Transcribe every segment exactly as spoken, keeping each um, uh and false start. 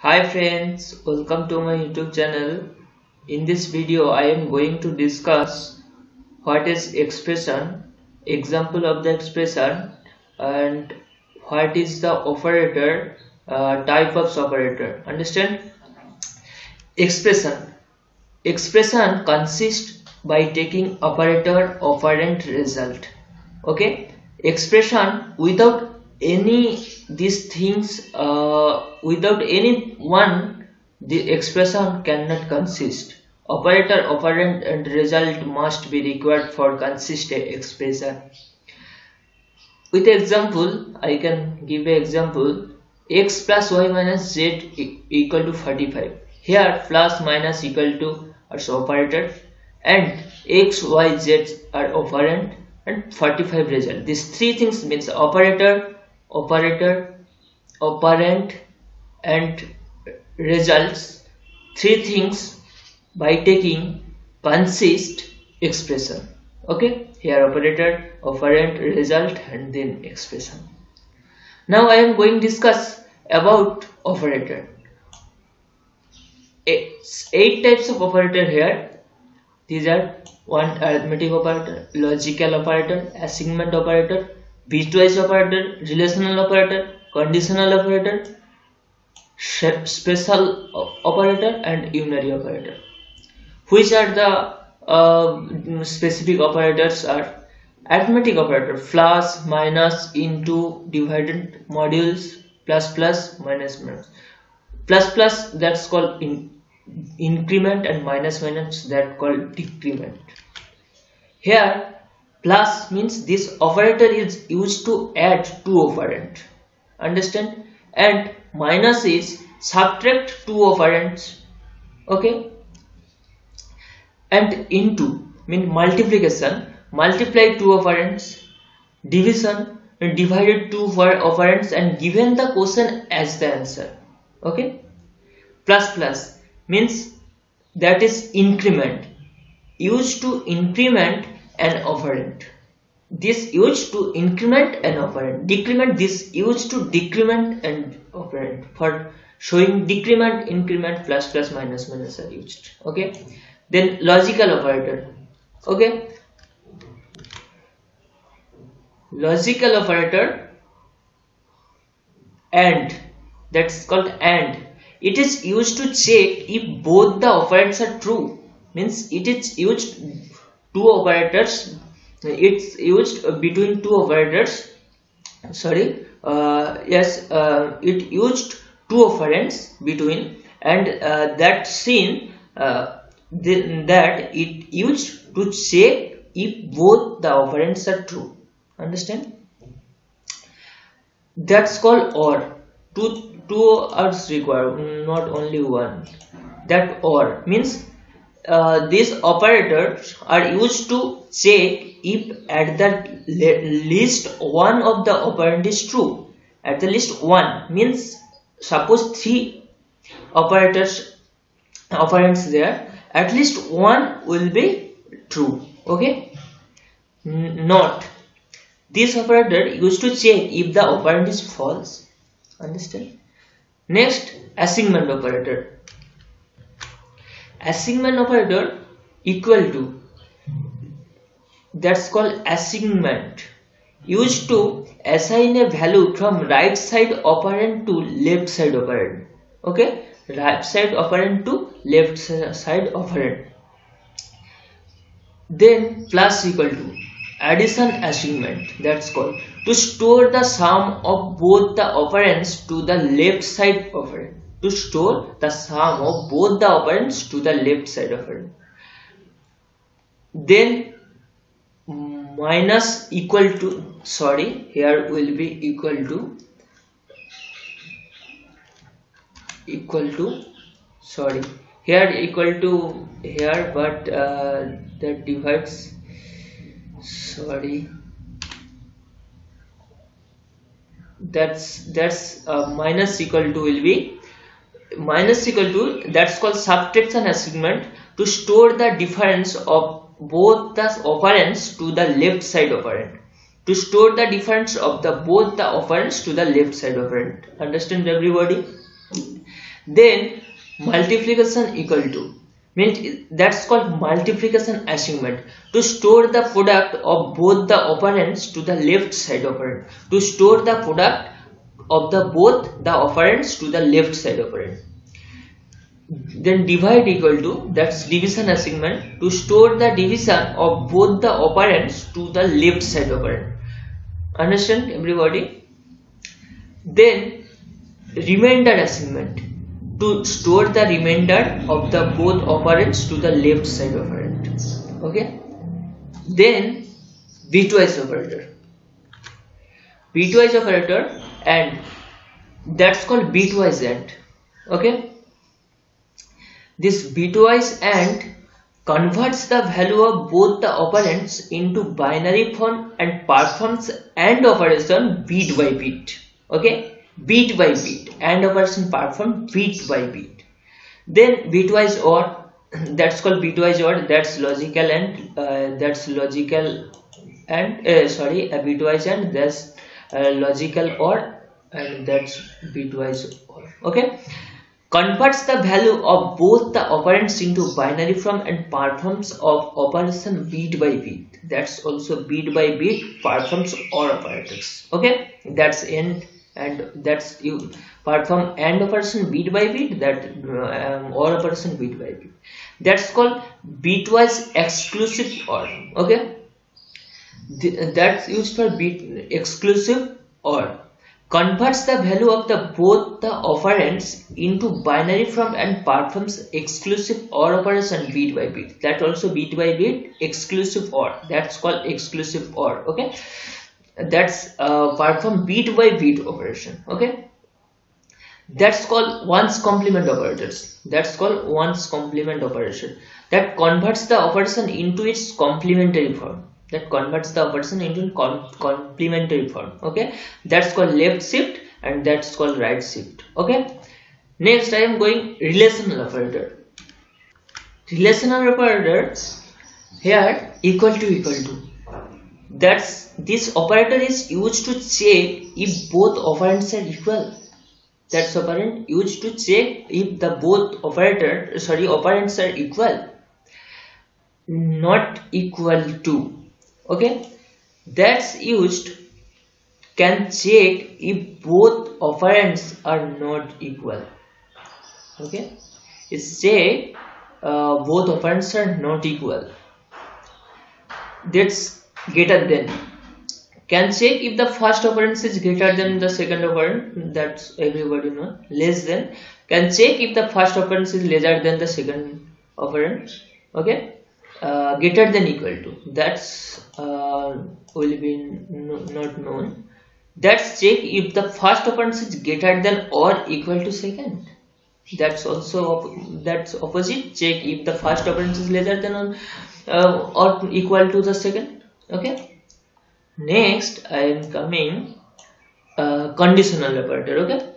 Hi friends, welcome to my YouTube channel. In this video I am going to discuss what is expression, example of the expression, and what is the operator, uh, type of operator. Understand? Expression. Expression consists by taking operator operand result. Okay, expression without any these things uh, without any one the expression cannot consist. Operator operand and result must be required for consistent expression. With example, I can give an example. X plus y minus z e equal to forty-five. Here plus minus equal to as operator and x, y, z are operand and forty-five result. These three things means operator, operator, operand and results. Three things by taking consist expression. Okay, here operator, operand, result and then expression. Now I am going to discuss about operator. It's eight types of operator here. These are one arithmetic operator, logical operator, assignment operator, bitwise operator, relational operator, conditional operator, special operator and unary operator. Which are the uh, specific operators are arithmetic operator, plus, minus, into, divided, modules, plus plus, minus minus. Plus plus that's called in increment and minus minus that called decrement. Here plus means this operator is used to add two operand. Understand? And minus is subtract two operands. Okay? And into mean multiplication, multiply two operands, division and divided two operands and given the question as the answer. Okay? Plus plus means that is increment, used to increment an operand. This used to increment an operand. Decrement, this used to decrement an operand. For showing decrement, increment, plus plus, minus minus are used. Okay. Then logical operator. Okay. Logical operator and, that's called and. It is used to check if both the operands are true. Means it is used two operators. It's used between two operators. Sorry. Uh, yes. Uh, it used two operands between, and uh, that seen uh, that it used to check if both the operands are true. Understand? That's called OR. Two two are required, not only one. That OR means uh, these operators are used to check if at the least one of the operand is true. At the least one means suppose three operators operands there, at least one will be true. Okay? N not this operator used to check if the operand is false. Understand? Next, assignment operator. Assignment operator equal to, that's called assignment, used to assign a value from right side operand to left side operand. Okay, right side operand to left side operand. Then plus equal to addition assignment, that's called to store the sum of both the operands to the left side operand. To store the sum of both the operands to the left side operand. Then minus equal to, sorry, here will be equal to, equal to, sorry, here equal to here, but uh, that divides, sorry, that's that's uh, minus equal to will be minus equal to, that's called subtraction assignment, to store the difference of both the operands to the left side operand. To store the difference of the both the operands to the left side operand. Understand everybody? Then multiplication equal to means that's called multiplication assignment, to store the product of both the operands to the left side operand, to store the product of the both the operands to the left side operand. Then divide equal to, that's division assignment, to store the division of both the operands to the left side operand. Understand everybody? Then remainder assignment, to store the remainder of the both operands to the left side operand. Okay. Then bitwise operator, bitwise operator, and that's called bitwise AND. Okay. This bitwise AND converts the value of both the operands into binary form and performs AND operation bit by bit. Okay, bit by bit, AND operation performed bit by bit. Then bitwise OR, that's called bitwise OR, that's logical and uh, that's logical and uh, sorry, a bitwise and that's uh, logical OR, and that's bitwise OR. Okay. Converts the value of both the operands into binary form and performs of operation bit by bit. That's also bit by bit performs OR operators. Okay, that's AND, and that's you perform AND operation bit by bit, that um, OR operation bit by bit. That's called bitwise exclusive OR. Okay, the, that's used for bit exclusive OR. Converts the value of the both the operands into binary form and performs exclusive OR operation bit by bit. That also bit by bit exclusive OR. That's called exclusive OR. Okay, that's uh, perform bit by bit operation. Okay, that's called ones complement operators. That's called ones complement operation. That converts the operation into its complementary form. That converts the operation into com complementary form. Okay, that's called left shift and that's called right shift. Okay, next I am going relational operator. Relational operator here equal to equal to, that's this operator is used to check if both operands are equal. That's operand used to check if the both operator sorry operands are equal, not equal to. Okay, that's used can check if both operands are not equal. Okay, it's say uh, both operands are not equal. That's greater than, can check if the first operand is greater than the second operand, that's everybody know. Less than, can check if the first operand is lesser than the second operand. Okay. Uh, greater than equal to, that's uh, will be no, not known. That's check if the first operand is greater than or equal to second. That's also that's opposite, check if the first operand is lesser than uh, or equal to the second. Okay, next I am coming uh, conditional operator. Okay,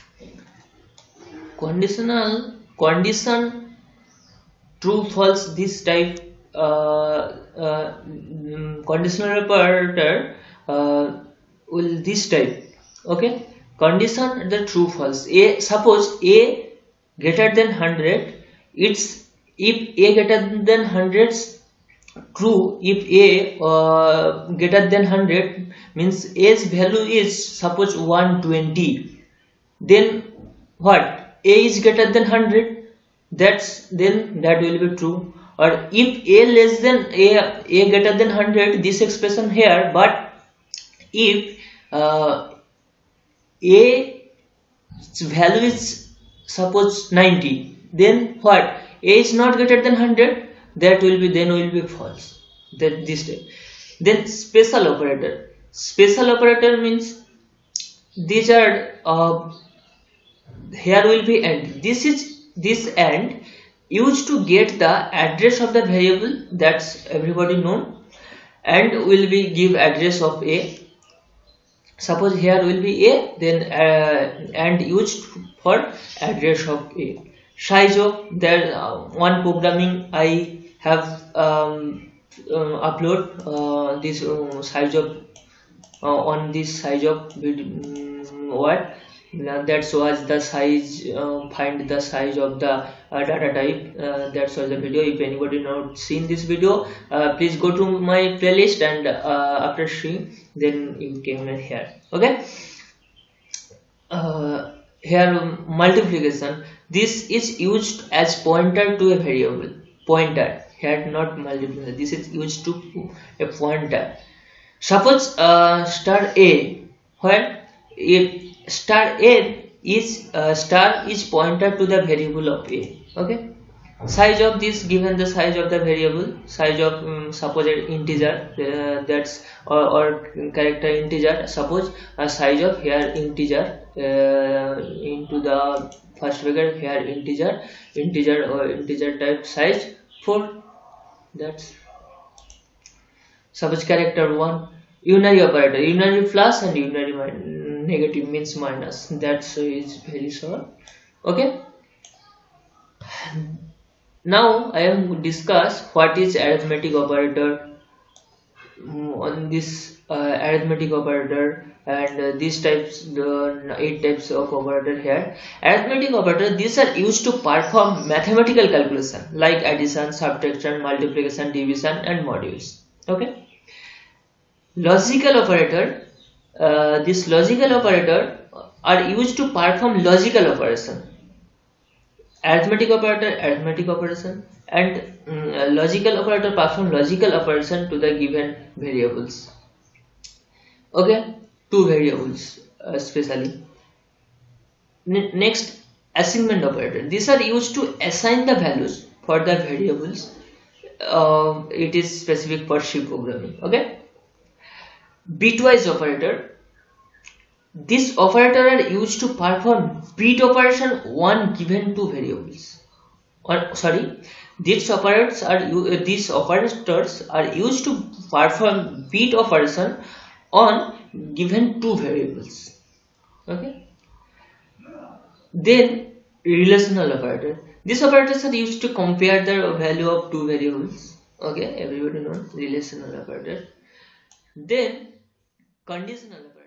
conditional condition true false, this type uh, uh, conditional operator uh, will this type. Okay, condition the true false. A, suppose A greater than one hundred, it's if A greater than one hundred true, if A uh, greater than one hundred means A's value is suppose one hundred twenty, then what, A is greater than one hundred, that's then that will be true. Or if A less than A, A greater than one hundred, this expression here, but if uh, A value is suppose ninety, then what, A is not greater than one hundred, that will be then will be false, that this type. Then special operator, special operator means these are uh, here will be AND, this is this AND used to get the address of the variable, that's everybody known, and will be give address of A. Suppose here will be A, then uh, and used for address of A. Size of there uh, one programming I have um, uh, upload uh, this uh, size of uh, on this size of um, what Now that was the size, uh, find the size of the uh, data type. Uh, that was the video. If anybody not seen this video, uh, please go to my playlist, and uh, after seeing, then you came in here. Okay. Uh, here multiplication, this is used as pointer to a variable. Pointer here, not multiplication, this is used to a pointer. Suppose uh, star a, where if star a is uh, star is pointer to the variable of a. Okay, size of this, given the size of the variable, size of um, suppose an integer, uh, that's or, or character integer, suppose a size of here integer uh, into the first bracket, here integer integer or integer type size four. That's suppose character one, unary operator, unary plus and unary min negative means minus. That's is very short. Okay. Now I am discuss what is arithmetic operator. On this uh, arithmetic operator and uh, these types, the eight types of operator here. Arithmetic operator, these are used to perform mathematical calculation like addition, subtraction, multiplication, division and modules. Okay. Logical operator, uh, this logical operator are used to perform logical operation. Arithmetic operator, arithmetic operation, and um, logical operator perform logical operation to the given variables. Okay, two variables uh, especially. N next, assignment operator. These are used to assign the values for the variables. Uh, it is specific for C programming. Okay, bitwise operator. This operator are used to perform bit operation one given two variables. Or sorry, these operators are uh, these operators are used to perform bit operation on given two variables. Okay. Then relational operator. These operators are used to compare the value of two variables. Okay, everybody knows relational operator. Then conditional operator.